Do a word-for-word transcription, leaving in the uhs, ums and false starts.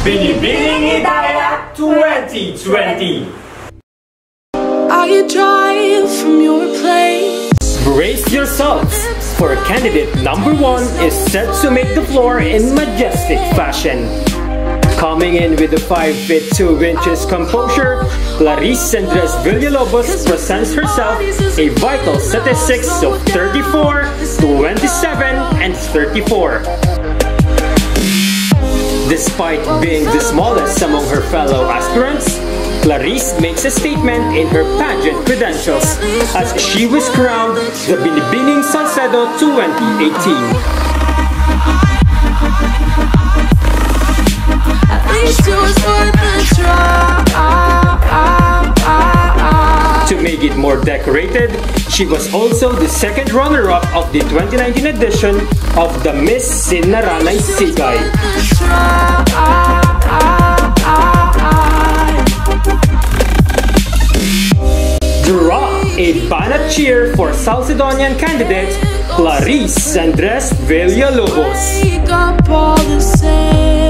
Binibining Idaya twenty twenty. Are you drive from your place? Brace yourselves, for candidate number one is set to make the floor in majestic fashion. Coming in with a five feet two inches composure, Clarisse Andres Villalobos presents herself a vital statistics of thirty-four, twenty-seven, and thirty-four. Despite being the smallest among her fellow aspirants, Clarice makes a statement in her pageant credentials as she was crowned the Binibining Salcedo twenty eighteen. To make it more decorated, she was also the second runner-up of the twenty nineteen edition of the Miss Sinnaranay Sigay. Draw a Banat cheer for Salcedonian candidate Clarisse Andres Villalobos.